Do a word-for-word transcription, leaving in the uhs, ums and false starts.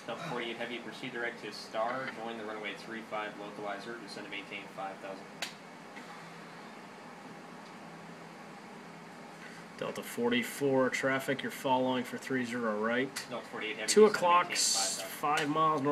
Delta forty-eight Heavy, proceed direct to Star, join the runway three five localizer, descend to maintain five thousand. Delta forty-four traffic, you're following for three zero right. Delta forty-eight Heavy, Two descend to maintain o'clock, five thousand. five miles north.